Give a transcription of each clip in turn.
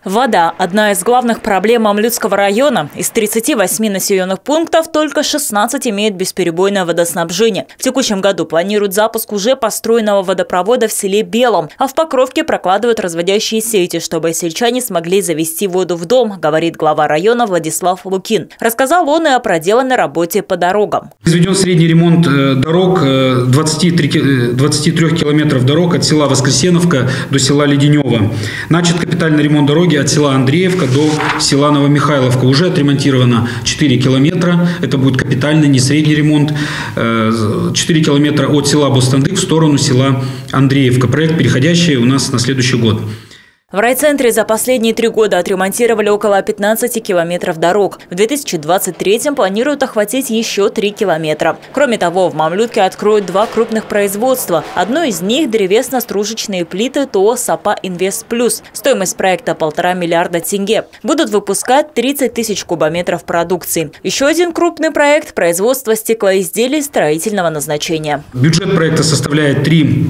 Вода – одна из главных проблем Мамлютского района. Из 38 населенных пунктов только 16 имеют бесперебойное водоснабжение. В текущем году планируют запуск уже построенного водопровода в селе Белом, а в Покровке прокладывают разводящие сети, чтобы сельчане смогли завести воду в дом, говорит глава района Владислав Лукин. Рассказал он и о проделанной работе по дорогам. Произведен средний ремонт дорог, 23 километров дорог от села Воскресеновка до села Леденево. Начат капитальный ремонт дороги от села Андреевка до села Новомихайловка. Уже отремонтировано 4 километра. Это будет капитальный, не средний ремонт. 4 километра от села Бостандык в сторону села Андреевка. Проект, переходящий у нас на следующий год. В райцентре за последние 3 года отремонтировали около 15 километров дорог. В 2023-м планируют охватить еще 3 километра. Кроме того, в Мамлютке откроют 2 крупных производства. Одно из них – древесно-стружечные плиты ТО «Сапа Инвест Плюс». Стоимость проекта – 1,5 миллиарда тенге. Будут выпускать 30 тысяч кубометров продукции. Еще один крупный проект – производство стеклоизделий строительного назначения. Бюджет проекта составляет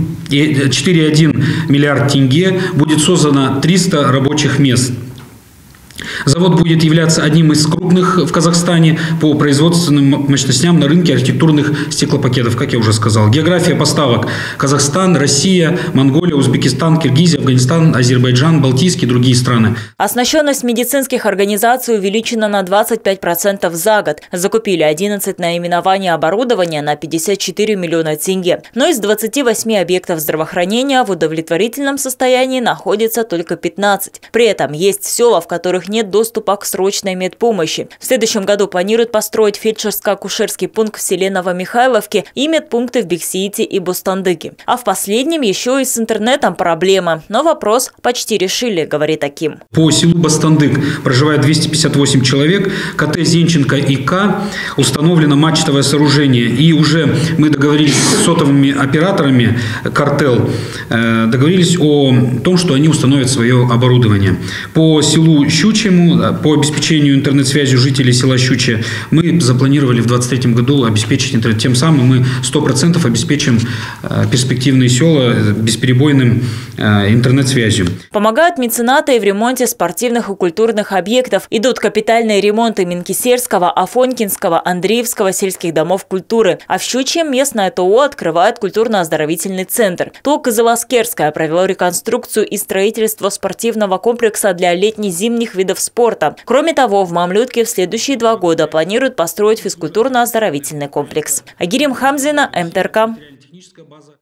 4,1 миллиард тенге. Будет создано 300 рабочих мест. Завод будет являться одним из крупных в Казахстане по производственным мощностям на рынке архитектурных стеклопакетов, как я уже сказал. География поставок: Казахстан, Россия, Монголия, Узбекистан, Киргизия, Афганистан, Азербайджан, Балтийские и другие страны. Оснащенность медицинских организаций увеличена на 25% за год. Закупили 11 наименований оборудования на 54 миллиона тенге. Но из 28 объектов здравоохранения в удовлетворительном состоянии находится только 15. При этом есть села, в которых нет доступа к срочной медпомощи. В следующем году планируют построить фельдшерско-акушерский пункт в селе Новомихайловке и медпункты в Бексиите и Бостандыке. А в последнем еще и с интернетом проблема. Но вопрос почти решили, говорит Аким. По селу Бостандык проживает 258 человек. КТ Зенченко и К установлено мачтовое сооружение. И уже мы договорились с сотовыми операторами, Картел, договорились о том, что они установят свое оборудование. По селу Щучьему, по обеспечению интернет-связью жителей села Щучье, мы запланировали в 2023 году обеспечить интернет. Тем самым мы 100% обеспечим перспективные села бесперебойным интернет-связью. Помогают меценаты и в ремонте спортивных и культурных объектов. Идут капитальные ремонты Минкисерского, Афонькинского, Андреевского сельских домов культуры. А в Щучьем местное ТО открывает культурно-оздоровительный центр. ТО Кызыласкерское провело реконструкцию и строительство спортивного комплекса для летне-зимних видов спорта. Кроме того, в Мамлютке в следующие 2 года планируют построить физкультурно-оздоровительный комплекс. Агирим Хамзина, МТРК.